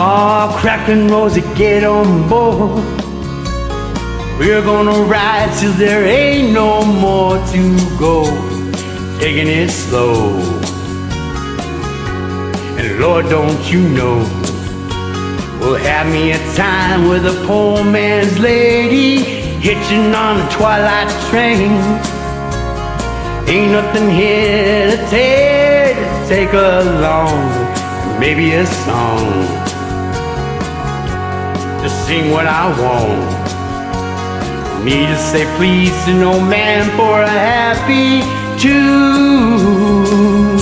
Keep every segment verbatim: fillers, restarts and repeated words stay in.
Oh, Cracklin, Rosie, get on board. We're gonna ride till there ain't no more to go. Taking it slow. And Lord, don't you know, we'll have me a time with a poor man's lady, hitching on a twilight train. Ain't nothing here to take, to take along, maybe a song to sing what I want. Me to say please to no man for a happy tune.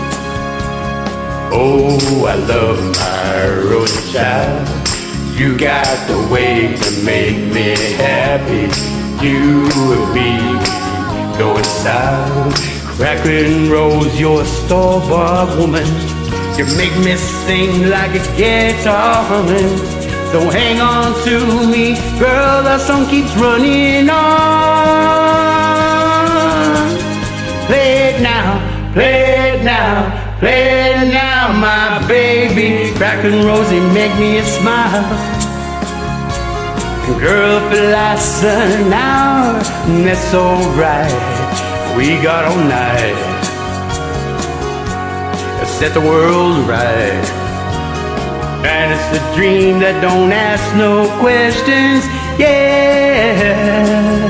Oh, I love my Rosie child. You got the way to make me happy. You and me going south. Cracklin, Rose, you're a store-bought woman. You make me sing like a guitar humming. So hang on to me, girl, the song keeps running on. Play it now, play it now, play it now, my baby. Cracklin, Rosie, make me a smile. Girl, if it lasts an hour, that's alright. We got all night to set the world right. And it's a dream that don't ask no questions, yeah.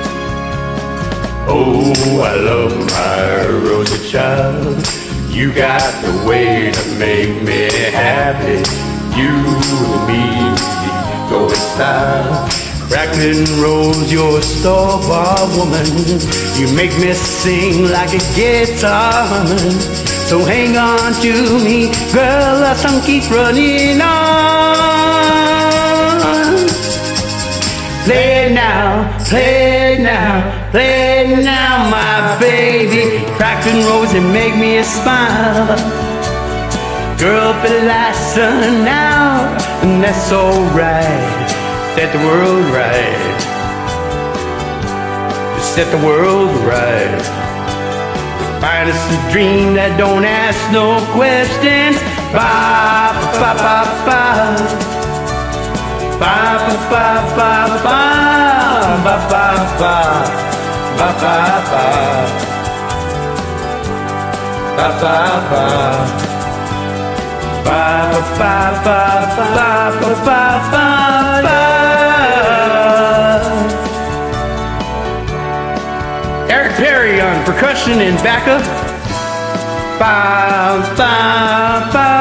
Oh, I love my Rosie child. You got the way to make me happy. You and me go in style. Cracklin, Rose, you're a store-bought woman. You make me sing like a guitar humming. So hang on to me, girl, the song keeps running on. Play it now, play it now, play it now, my baby. Cracklin, Rosie, make me a smile. Girl, if it lasts an hour, and that's alright. Set the world right. Set the world right. Find us a dream that don't ask no questions. Ba ba ba ba ba ba ba ba ba ba ba ba ba ba ba ba ba ba ba. Erik Perry on percussion and backup. Ba ba ba.